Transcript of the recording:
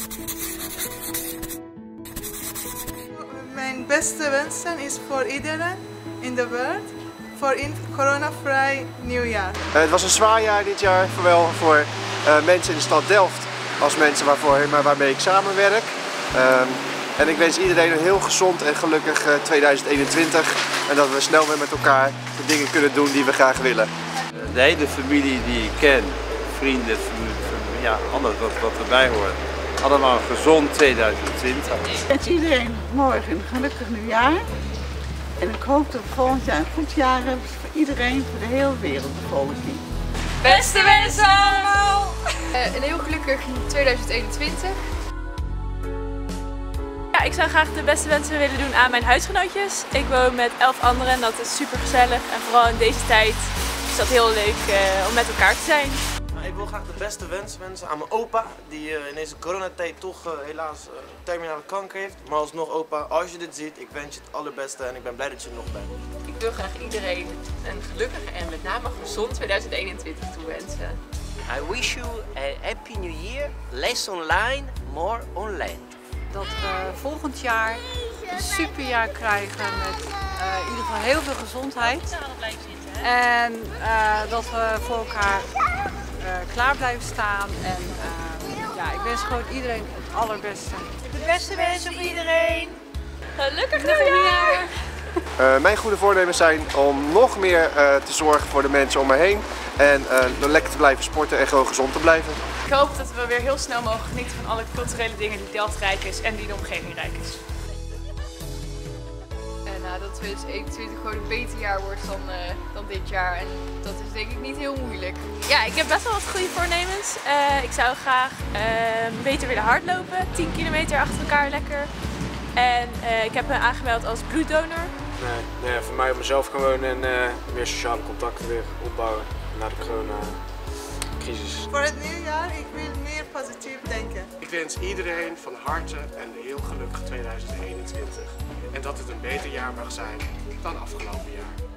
Mijn beste wensen is voor iedereen in de wereld voor een coronavrij nieuwjaar. Het was een zwaar jaar dit jaar, zowel voor mensen in de stad Delft als mensen waarmee ik samenwerk. En ik wens iedereen een heel gezond en gelukkig 2021 en dat we snel weer met elkaar de dingen kunnen doen die we graag willen. De hele familie die ik ken, vrienden, ja, alles wat erbij hoort. Allemaal een gezond 2020. Ik wens iedereen morgen een gelukkig nieuwjaar. En ik hoop dat we volgend jaar een goed jaar hebben voor iedereen, voor de hele wereldbevolking. Beste wensen allemaal! Een heel gelukkig 2021. Ja, ik zou graag de beste wensen willen doen aan mijn huisgenootjes. Ik woon met 11 anderen en dat is super gezellig. En vooral in deze tijd is dat heel leuk om met elkaar te zijn. Ik wil graag de beste wensen aan mijn opa, die in deze coronatijd toch helaas terminale kanker heeft. Maar alsnog opa, als je dit ziet, ik wens je het allerbeste en ik ben blij dat je er nog bent. Ik wil graag iedereen een gelukkig en met name gezond 2021 toewensen. I wish you a happy new year, less online, more online. Dat we volgend jaar een superjaar krijgen met in ieder geval heel veel gezondheid. En dat we voor elkaar klaar blijven staan. En ja, ik wens gewoon iedereen het allerbeste. De beste wensen voor iedereen. Gelukkig nieuwjaar! Mijn goede voornemens zijn om nog meer te zorgen voor de mensen om me heen. En door lekker te blijven sporten en gewoon gezond te blijven. Ik hoop dat we weer heel snel mogen genieten van alle culturele dingen die Delft rijk is en die de omgeving rijk is. En dat 2021 gewoon een beter jaar wordt dan dit jaar. En dat is denk ik niet heel moeilijk. Ja, ik heb best wel wat goede voornemens. Ik zou graag beter willen hardlopen. 10 kilometer achter elkaar lekker. En ik heb me aangemeld als bloeddonor. Nee, voor mij op mezelf gewoon en meer sociale contacten weer opbouwen na de coronacrisis. Voor het nieuwjaar, ik wil meer positief denken. Ik wens iedereen van harte een heel gelukkig 2021. En dat het een beter jaar mag zijn dan afgelopen jaar.